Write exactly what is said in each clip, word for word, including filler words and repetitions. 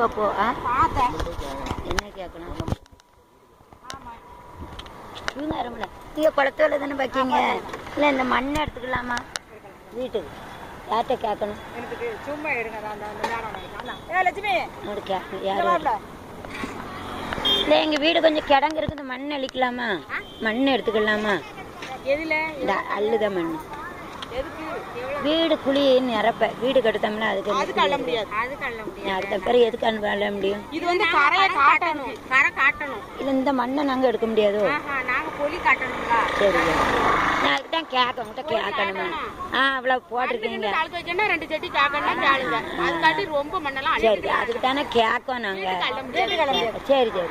போ. என்ன கேட்கணும்? இவங்க நீங்க குளத்தோல தானே வைக்கீங்க? இல்லை இந்த மண்ணை எடுத்துக்கலாமா வீட்டுக்கு? யார்கிட்ட கேட்கணும்? சும்மா இல்லை எங்க வீடு கொஞ்சம் கிடங்கு இருக்குது, மண் அழிக்கலாமா? மண் எடுத்துக்கலாமா? அள்ளுத மண் வீடு குழி நிரப்ப வீடு கட்டுத்தோம்னா அதுக்கு அடுத்த பேர் எதுக்கு அள்ள முடியும்? இல்ல இந்த மண்ணை நாங்க எடுக்க முடியாதோ? சரி நான் அதுக்குதான் கேட்க உங்ககிட்ட கேட்கணுமா? ஆஹ் அவ்வளவு போட்டிருக்கீங்க. சரி அதுக்கு தானே கேட்கோம் நாங்க. சரி சரி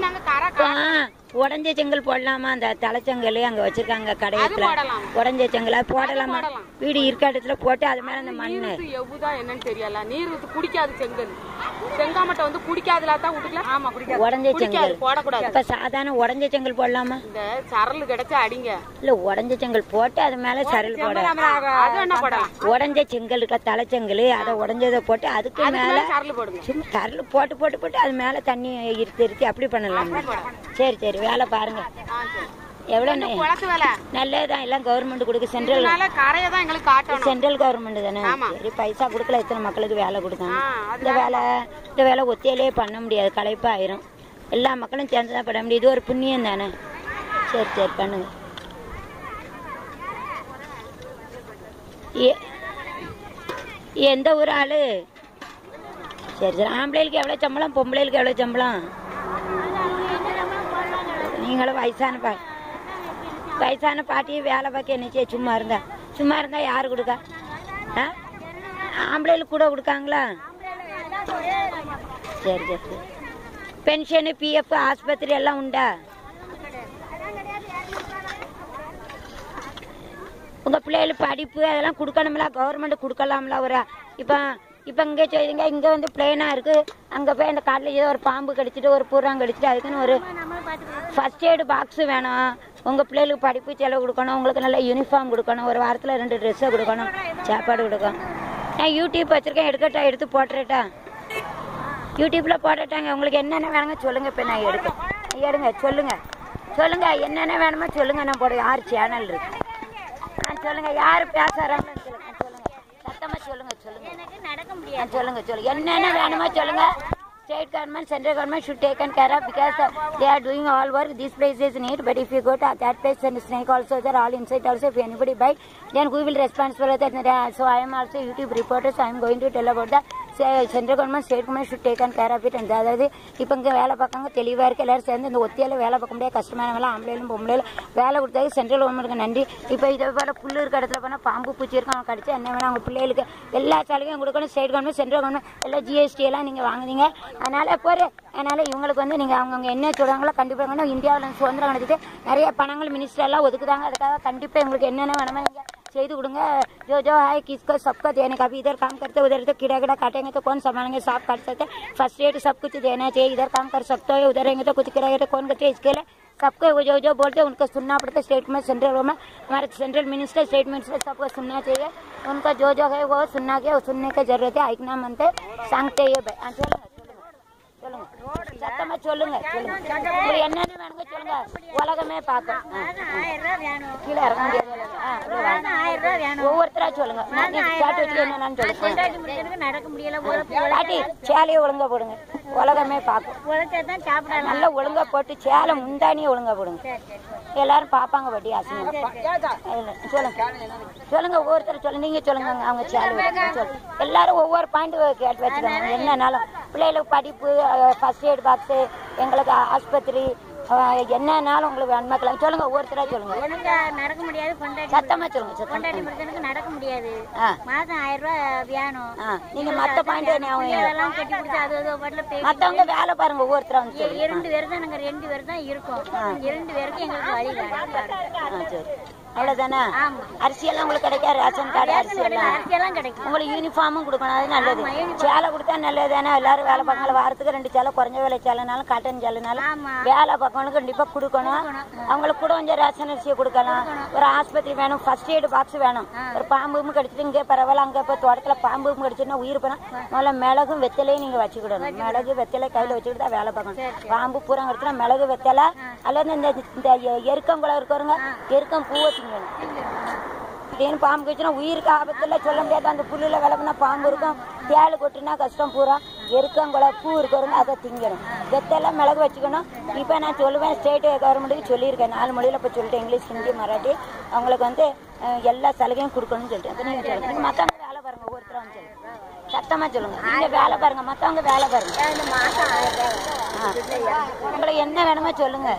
உடஞ்ச செங்கல் போடலாமா? அந்த தலைச்செங்கல் அங்க வச்சிருக்காங்க கடையத்துல, உடஞ்ச செங்கல் போடலாமா? வீடு இருக்க இடத்துல போட்டு அது மேல அந்த மண்ணு என்னன்னு தெரியல. நீர் குடிக்காது செங்கல், செங்காமட்டை வந்து குடிக்காதுல தான் விட்டுக்கலாம். ஆமா குடிக்காது. உடஞ்ச செங்கல் போடக்கூடாது. இப்ப சாதாரண உடஞ்ச செங்கல் போடலாமா? இந்த சரல் கிடைச்சா அடிங்க. இல்ல உடஞ்ச செங்கல் போட்டு அது மேல சரல் போட. உடஞ்ச செங்கல் இருக்க தலைச்செங்கல் அதை உடஞ்சதை போட்டு அதுக்கு மேல சரல் போடுங்க. சரல் போட்டு போட்டு போட்டு அது மேல தண்ணி இருத்தி இருத்தி அப்படி பண்ணலாம். சரி சரி வேலை பாருங்க. எவ்வளவு நல்லதுதான். எல்லாம் கவர்மெண்ட் கொடுக்க. சென்ட்ரல் சென்ட்ரல் கவர்மெண்ட் தானே. சரி பைசா கொடுக்கல எத்தனை மக்களுக்கு வேலை கொடுக்காங்க. இந்த வேலை இந்த வேலை ஒத்தையிலே பண்ண முடியாது, களைப்பா ஆயிரும். எல்லா மக்களும் சேர்ந்துதான் பண்ண முடியும். இது ஒரு புண்ணியம் தானே. சரி சரி பண்ணுங்க. எந்த ஊர் ஆளு? சரி சரி ஆம்பளைகளுக்கு எவ்வளவு சம்பளம், பொம்பளைகளுக்கு எவ்வளவு சம்பளம்? நீங்களும் வயசான பா வயசான பாட்டியும் வேலை பார்க்க என்னச்சே சும்மா இருந்தா சும்மா இருந்தா யாரு கொடுக்கா? ஆம்பளைகளுக்கு கூட கொடுக்காங்களா? சரி சரி சரி பென்ஷனு பிஎஃப் ஆஸ்பத்திரி எல்லாம் உண்டா? உங்க பிள்ளைகளுக்கு படிப்பு அதெல்லாம் கொடுக்கணும்ல, கவர்மெண்ட் கொடுக்கலாம்ல. ஒரு இப்போ இப்போ இங்கே செய்யுங்க, இங்கே வந்து பிளெயினாக இருக்குது, அங்கே போய் அந்த காட்டில் ஏதோ ஒரு பாம்பு கடிச்சிட்டு ஒரு பூராங்க கடிச்சிட்டு அதுக்குன்னு ஒரு ஃபர்ஸ்ட் எய்டு பாக்ஸு வேணும். உங்கள் பிள்ளைகளுக்கு படிப்பு செலவு கொடுக்கணும், உங்களுக்கு நல்ல யூனிஃபார்ம் கொடுக்கணும், ஒரு வாரத்தில் ரெண்டு ட்ரெஸ்ஸை கொடுக்கணும், சாப்பாடு கொடுக்கணும். நான் யூடியூப் வச்சுருக்கேன், எடுக்கட்டா எடுத்து போட்டுறேட்டா? யூடியூப்பில் போட்டுட்டாங்க. உங்களுக்கு என்னென்ன வேணுங்க சொல்லுங்கள். இப்போ நான் எடுக்க எடுங்க சொல்லுங்கள் சொல்லுங்கள் என்னென்ன வேணுமோ சொல்லுங்கள். நான் போட யார் சேனல் இருக்கு சொல்லுங்க, யாரு பேசுறாங்கன்னு சொல்லுங்க. சொல்லுங்க சத்தமா சொல்லுங்க. சொல்லுங்க நடக்க முடியாது. சொல்லுங்க சொல்லுங்க என்னென்ன வேணுமோ சொல்லுங்க. State government, central government should take care of because uh, they are doing all work. This place is neat, but if you go to that place and snake also there, all inside also, if anybody bite, then who will responsible for that? So I am also YouTube reporter, so I am going to tell about the central government, state government should take care of it. And அதாவது இப்போ இங்கே வேலை பார்க்காங்க தெளிவாக இருக்குது. எல்லாரும் சேர்ந்து இந்த ஒத்தியால் வேலை பார்க்க முடியாது, கஷ்டமான வேலை. ஆம்பளையிலும் பொம்பளையிலும் வேலை கொடுத்தாங்க. சென்ட்ரல் கவர்மெண்ட்டுக்கு நன்றி. இப்போ இதே போல் புல் இருக்க இடத்துல போனால் பாம்பு பூச்சி இருக்கும், அவங்க கடிச்சு என்ன வேணும் அவங்க பிள்ளைகளுக்கு எல்லா சலுகையும் கொடுக்கணும். ஸ்டேட் கவர்மெண்ட், சென்ட்ரல் கவர்மெண்ட் எல்லாம் ஜிஎஸ்டி எல்லாம் நீங்கள் வாங்குனீங்க. அதனால போற அதனால இவங்களுக்கு வந்து நீங்க அவங்கவுங்க என்ன சொல்றாங்களோ கண்டிப்பா இந்தியாவில் சுதந்திரம் கிடைச்சிட்டு நிறைய பணங்கள் மினிஸ்டர் எல்லாம் ஒதுக்குதாங்க. அதுக்காக கண்டிப்பா உங்களுக்கு என்னென்ன வேணுமோ நீங்க செய்து கொடுங்க. जो जो है किसको सबको देने का भी, इधर काम करते उधर तो कीड़ा कीड़ा काटेंगे तो कौन संभालेंगे, साफ काट सकते, फर्स्ट एड सब कुछ देना चाहिए. इधर काम कर सकते हो, उधर रहेंगे तो कुछ कीड़ा कीड़ा कौन करते, इसके लिए सबको जो जो बोलते हैं उनको सुनना पड़ता है. स्टेट में सेंट्रल में हमारे सेंट्रल मिनिस्टर स्टेट मिनिस्टर सबको सुनना चाहिए. उनका जो जो है वो सुनना के सुनने की जरूरत है. आइकना मनते सांगते சொல்லுங்க சத்தமா சொல்லுங்க. சொல்லுங்க என்னென்ன வேணுங்க சொல்லுங்க. உலகமே பார்க்கும். கீழே இறங்க முடியாது. ஒவ்வொருத்தரா சொல்லுங்க. பாட்டி சேலையை ஒழுங்கா போடுங்க. உலகமே பார்க்கும். நல்லா ஒழுங்கா போட்டு சேலை முந்தானியே ஒழுங்கா போடுங்க. எல்லாரும் பாப்பாங்க. வட்டி ஆசைங்க. சொல்லுங்க சொல்லுங்க ஒவ்வொருத்தர் சொல்லுங்க. நீங்க சொல்லுங்க அவங்க சேலை சொல்லுங்க. எல்லாரும் ஒவ்வொரு பாயிண்ட் கேட்டு வச்சுக்கோங்க. என்னன்னாலும் பிள்ளைகளுக்கு படிப்பு, ஃபர்ஸ்ட் எய்ட் பாக்ஸு, எங்களுக்கு ஆஸ்பத்திரி, என்னன்னாலும் உங்களுக்கு வேணுமாக்கலாம் சொல்லுங்க. ஒவ்வொருத்தரா சொல்லுங்க. நடக்க முடியாது. சத்தமா சொல்லுங்க. கொண்டாடி முடிச்சதுக்கு நடக்க முடியாது. மாசம் ஆயிரம் ரூபாய் வேணும். நீங்க மத்த பாயிண்ட் எல்லாம் கட்டி பிடிச்சி அது மத்தவங்க வேலை பாருங்க. ஒவ்வொருத்தரா வந்து இரண்டு பேர் தான் நாங்க ரெண்டு பேர் தான் இருக்கோம். இரண்டு பேருக்கு எங்களுக்கு வழி. சரி அவ்வளவுதானே? அரிசியெல்லாம் உங்களுக்கு கிடைக்காது, ரேஷன் கார்டு அரிசியெல்லாம் உங்களுக்கு யூனிஃபார்மும் கொடுக்கணும், அது நல்லது. சேலை கொடுத்தா நல்லது தானே. எல்லாரும் வேலை பார்க்கணும், வாரத்துக்கு ரெண்டு சேலை, குறைஞ்ச வேலை சேலைனாலும் காட்டன் சேலைனாலும் வேலை பார்க்கணும், கண்டிப்பா கொடுக்கணும். அவங்களுக்கு கூட கொஞ்சம் ரேஷன் அரிசியை கொடுக்கலாம். ஒரு ஆஸ்பத்திரி வேணும், ஃபர்ஸ்ட் எய்டு பாக்ஸ் வேணும். ஒரு பாம்பும் கடிச்சிட்டு இங்கே பரவாயில்ல, அங்கே இப்போ தோட்டத்துல பாம்பும் கடிச்சிட்டுனா உயிர் போனா முதல்ல மிளகும் வெத்தலையும் நீங்க வச்சுக்கிடணும். மிளகு வெத்தலை கையில வச்சுக்கிட்டு தான் வேலை பார்க்கணும். பாம்பு பூரா கடிச்சுனா மிளகு வெத்தலை அல்லது இந்த எருக்கங்குளம் இருக்கிறவங்க எருக்கம் பூவை திங்கணும். திடீர்னு பாம்பு கடிச்சுனா உயிருக்கு ஆபத்துல சொல்ல முடியாது. அந்த புல்லுல விளக்குனா பாம்பு இருக்கும், தேளு கொட்டுனா கஷ்டம். பூரா எருக்கங்குளம் பூ இருக்கிறவங்க அதை திங்கணும். வெத்தலை மிளகு வச்சுக்கணும். இப்போ நான் சொல்லுவேன், ஸ்டேட் கவர்மெண்ட்டுக்கு சொல்லியிருக்கேன், நாலு மொழியில் இப்போ சொல்லிட்டேன், இங்கிலீஷ், ஹிந்தி, மராட்டி. அவங்களுக்கு வந்து எல்லா சலுகையும் கொடுக்கணும்னு சொல்லிட்டு நீங்கள் சொல்லுங்க. நீங்கள் மற்றவங்க வேலை பாருங்க, ஒவ்வொருத்தரும் வந்து சொல்லுங்க, சத்தமா சொல்லுங்க. நீங்க வேலை பாருங்க, மற்றவங்க வேலை பாருங்க. உங்களுக்கு என்ன வேணுமோ சொல்லுங்க.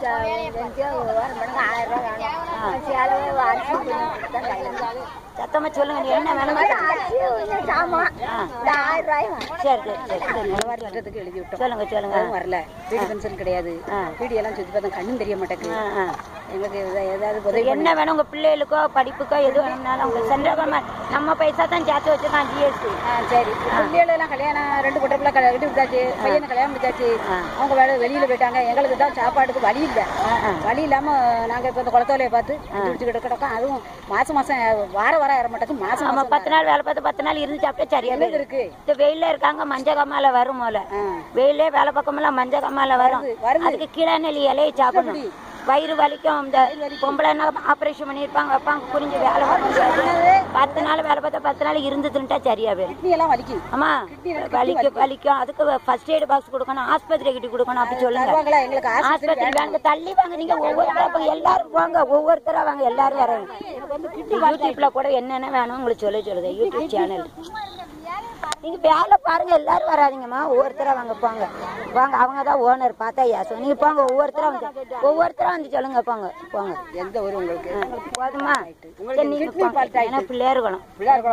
சத்தமா சொல்லுங்க, நீ என்ன வேணுமோ சரி சரி சரி எழுதி விட்டோம். சொல்லுங்க சொல்லுங்க. வரல, வீடு பென்ஷன் கிடையாது, வீடு எல்லாம் சுத்தி பார்த்தா கண்ணும் தெரிய மாட்டேங்குது. எங்களுக்கு ஏதாவது என்ன வேணும் உங்க பிள்ளைகளுக்கோ படிப்புக்கோ எது வேணும்னாலும் உங்க சென்ட்ரல் கவர்மெண்ட் நம்ம பைசா தான் சேர்த்து வச்சிருக்கோம், ஜிஎஸ்டி. சரி, பிள்ளைகள் எல்லாம் கல்யாணம் ரெண்டு குட்டை பிள்ளை கட்டி விட்டாச்சு, பையனை கல்யாணம் முடிச்சாச்சு, அவங்க வேலை வெளியில போயிட்டாங்க. எங்களுக்கு தான் சாப்பாட்டுக்கு வழி இல்லை, வழி இல்லாம நாங்க இப்ப இந்த குளத்தோலையை பார்த்து குடிச்சுக்கிட்டு கிடக்கோம். அதுவும் மாசம் மாசம் வார வாரம் ஏற மாட்டேங்குது. மாசம் நம்ம பத்து நாள் வேலை பார்த்து பத்து நாள் இருந்து சாப்பிட்டா சரியா இருக்கு. இந்த வெயில இருக்காங்க, மஞ்ச கம்மால வரும் போல வெயிலே வேலை பக்கமெல்லாம் மஞ்ச கம்மால வரும். அதுக்கு கீழே நெல்லி இலையை சாப்பிடணும். வயிறு வலிக்கும். இந்த பொம்பளை ஆபரேஷன் பண்ணிருப்பாங்க, வைப்பாங்க, புரிஞ்சு வேலை பத்து நாள் வேலை பார்த்தா பத்து நாள் இருந்துட்டா சரியா வலிக்கும். ஆமா வலிக்கும் வலிக்கும். அதுக்கு ஃபர்ஸ்ட் எய்டு பாக்ஸ் கொடுக்கணும், ஆஸ்பத்திரி கிட்ட கொடுக்கணும். அப்படி சொல்லுங்க. ஆஸ்பத்திரி வாங்க, தள்ளி வாங்க. நீங்க ஒவ்வொருத்தர எல்லாரும் வாங்க, ஒவ்வொருத்தரா வாங்க, எல்லாரும் வராங்க. யூடியூப்ல கூட என்னென்ன வேணும் உங்களுக்கு சொல்ல சொல்லுது, யூடியூப் சேனல். நீங்க வேலை பாருங்க, எல்லாரும் வராதிங்கம்மா, ஒவ்வொருத்தரா வாங்க, போங்க வாங்க. அவங்கதான் ஓனர், பார்த்தா யாசம். நீங்க போங்க, ஒவ்வொருத்தரா வந்து ஒவ்வொருத்தரா வந்து சொல்லுங்க, போங்க போங்க. எந்த ஊர் உங்களுக்கு போதுமா? ஏன்னா பிள்ளையா இருக்கணும்.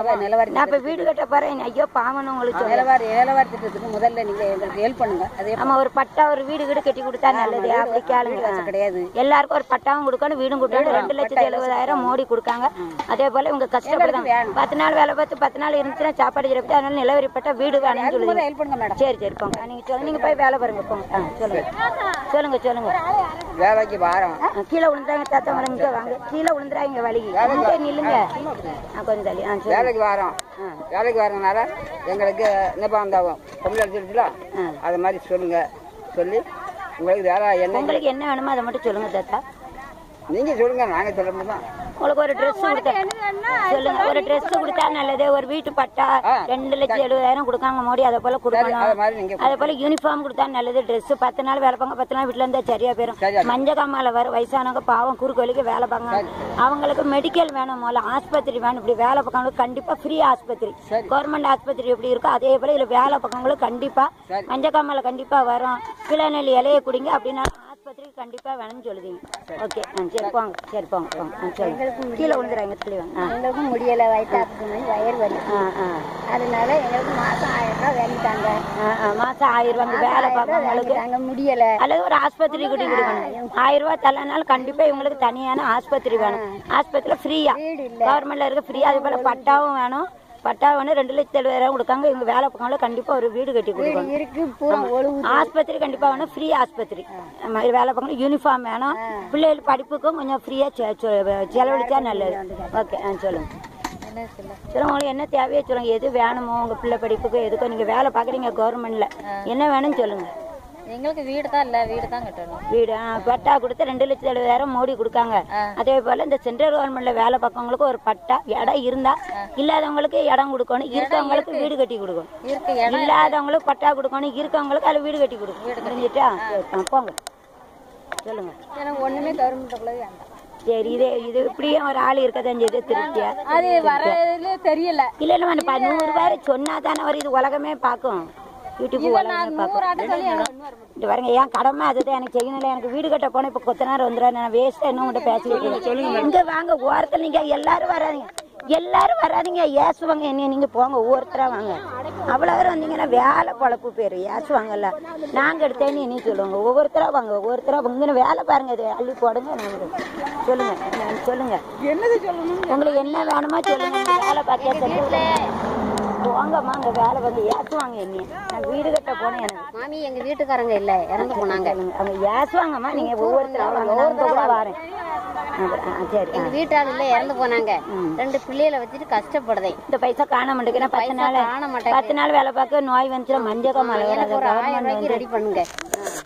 நான் இப்ப வீடு கட்ட போறேன். ஐயோ பாவனும் உங்களுக்கு நிலவாரி திட்டத்துக்கு முதல்ல நீங்க எங்களுக்கு ஹெல்ப் பண்ணுங்க. நம்ம ஒரு பட்டா ஒரு வீடு வீடு கட்டி கொடுத்தா நல்லது. அப்படி கேளுங்க கிடையாது. எல்லாருக்கும் ஒரு பட்டாவும் கொடுக்கணும், வீடும் கொடுக்கணும். ரெண்டு லட்சத்தி எழுபதாயிரம் மோடி கொடுக்காங்க. அதே போல இவங்க கஷ்டப்படுறாங்க. பத்து நாள் வேலை பார்த்து பத்து நாள் இருந்துச்சுன்னா சாப்பாடு சிறப்பு. அதனால நிலவரிப்பட்ட வீடு வேணும்னு சொல்லுங்க. சரி சரி போங்க. நீங்க சொல்லுங்க, நீங்க போய் வேலை பாருங்க, போங்க. சொல்லுங்க சொல்லுங்க சொல்லுங்க. வேலைக்கு வாரம் கீழே விழுந்தாங்க, தாத்தா மரம் இங்க வாங்க, கீழே விழுந்துறாங்க வலிக்கு நில்லுங்க. கொஞ்சம் தள்ளி வேலைக்கு வாரம் வேலைக்கு வரதுனால எங்களுக்கு நிபாந்தாகும் தமிழ் அது மாதிரி சொல்லுங்க. சொல்லி உங்களுக்கு வேலை என்ன உங்களுக்கு என்ன வேணுமோ அதை மட்டும் சொல்லுங்க தாத்தா. நீங்க சொல்லுங்க, நாங்க சொல்ல முடியுமா? உங்களுக்கு ஒரு ட்ரெஸ் கொடுத்தா சொல்லுங்க. ஒரு ட்ரெஸ் கொடுத்தா நல்லது. ஒரு வீட்டு பட்டா ரெண்டு லட்சம் எழுபதாயிரம் கொடுக்காங்க மோடி, அதை போல கொடுக்கணும். அதே போல யூனிஃபார்ம் கொடுத்தா நல்லது. ட்ரெஸ் பத்து நாள் வேலை பார்க்க, பத்து நாள் வீட்டுல இருந்தா சரியா போயிடும். மஞ்ச காமால வர வயசானவங்க பாவம் குறுக்கு வலிக்கு வேலை பார்க்கணும். அவங்களுக்கு மெடிக்கல் வேணும், முதல்ல ஆஸ்பத்திரி வேணும். இப்படி வேலை பார்க்கறவங்களுக்கு கண்டிப்பா ஃப்ரீ ஆஸ்பத்திரி, கவர்மெண்ட் ஆஸ்பத்திரி எப்படி இருக்கோ அதே போல இதுல வேலை பார்க்கறவங்களுக்கு கண்டிப்பா மஞ்ச காமால கண்டிப்பா வரும். கிளநெல்லி இலையை குடிங்க அப்படின்னா ஆஸ்பத்திரி கண்டிப்பா வேணும்னு சொல்லுதீங்க. ஓகே சரி போங்க, சரி போங்க போங்க. சொல்லுங்க. கீழே விழுந்துறாங்க, தள்ளி வாங்க. எங்களுக்கும் முடியல, வயிற்று வயிறு வலி, அதனால எங்களுக்கு மாசம் ஆயிரம் ரூபாய் வேண்டிட்டாங்க. மாசம் ஆயிரம் ரூபாய் வேலை பார்க்கறவங்களுக்கு முடியல. அல்லது ஒரு ஆஸ்பத்திரி கூட்டி கொடுக்கணும். ஆயிரம் ரூபாய் தரனாலும் கண்டிப்பா இவங்களுக்கு தனியான ஆஸ்பத்திரி வேணும். ஆஸ்பத்திரியில ஃப்ரீயா கவர்மெண்ட்ல இருக்க ஃப்ரீயா. அதே போல பட்டாவும் வேணும். பட்டா வந்து ரெண்டு லட்சத்தி எழுபதாயிரம் கொடுக்காங்க. இவங்க வேலை பார்க்கறவங்க கண்டிப்பா ஒரு வீடு கட்டி கொடுக்கணும். ஆஸ்பத்திரி கண்டிப்பா வேணும், ஃப்ரீ ஆஸ்பத்திரி. வேலை பார்க்கணும். யூனிஃபார்ம் வேணும். பிள்ளைகள் படிப்புக்கும் கொஞ்சம் ஃப்ரீயா செலவழிச்சா நல்லது. ஓகே சொல்லுங்க சொல்லுங்க. உங்களுக்கு என்ன தேவையோ சொல்லுங்க. எது வேணுமோ உங்க பிள்ளை படிப்புக்கு எதுக்கோ நீங்க வேலை பாக்குறீங்க கவர்மெண்ட்ல, என்ன வேணும்னு சொல்லுங்க. எங்களுக்கு வீடு தான் இல்ல, வீடு தான் கட்டணும். வீடு பட்டா கொடுத்து ரெண்டு லட்சத்தி எழுபதாயிரம் மோடி கொடுக்காங்க. அதே போல இந்த சென்ட்ரல் கவர்மெண்ட்ல வேலை பார்க்கவங்களுக்கு ஒரு பட்டா இடம் இருந்தா, இல்லாதவங்களுக்கு இடம் கொடுக்கணும், இருக்கவங்களுக்கு வீடு கட்டி கொடுக்கணும். இல்லாதவங்களுக்கு பட்டா கொடுக்கணும், இருக்கவங்களுக்கு அதுல வீடு கட்டி கொடுக்கணும். புரிஞ்சுட்டா? போங்க சொல்லுங்க. எனக்கு ஒண்ணுமே கவர்மெண்ட்ல வேண்டாம். சரி, இது இது இப்படியும் ஒரு ஆள் இருக்கதான் செய்து திருப்தியா? அது வரதுல தெரியல. இல்ல இல்ல நூறு பேர் சொன்னாதானே ஒரு இது உலகமே பாக்கும். யூடியூப் பாருங்க, என் கடமை அதுதான். எனக்கு செய்யணும். எனக்கு வீடு கட்ட போன இப்ப கொத்தனார் வந்துடுறேன். நான் வேஸ்டா என்ன உங்கள்கிட்ட பேசிக்கிட்டு இங்க வாங்க, ஓரத்தில் நீங்க எல்லாரும் வராதிங்க. எல்லாரும் வராதிங்க, ஏசுவாங்க என்ன. நீங்க போங்க, ஒவ்வொருத்தரா வாங்க. அவ்வளோ பேர் வந்தீங்கன்னா வேலை பழப்பு பேர் ஏசுவாங்கல்ல. நாங்க எடுத்தேன்னு இனி சொல்லுவாங்க. ஒவ்வொருத்தரா வாங்க, ஒவ்வொருத்தரா இங்கே வேலை பாருங்க. இது அள்ளி போடுங்க. சொல்லுங்க சொல்லுங்க என்னது சொல்லணும், உங்களுக்கு என்ன வேணுமா சொல்லுங்க. வேலை பார்க்க போங்கம்மா, அங்க வேலை வந்து ஏசுவாங்க என்ன. நான் வீடு கட்ட போனேன். எனக்கு மாமி எங்க வீட்டுக்காரங்க இல்ல, இறந்து போனாங்க. அவங்க ஏசுவாங்கம்மா. நீங்க ஒவ்வொருத்தரா வரேன். சரி, எங்க வீட்டாளு இல்ல, இறந்து போனாங்க. ரெண்டு பிள்ளைகளை வச்சுட்டு கஷ்டப்படுதேன். இந்த பைசா காண மாட்டேங்குது. பத்து நாள் காண மாட்டேன். பத்து நாள் வேலை பார்க்க நோய் வந்துச்சுன்னா மஞ்சள் மழை ஆயிரம் ரூபாய்க்கு ரெடி பண்ணுங்க.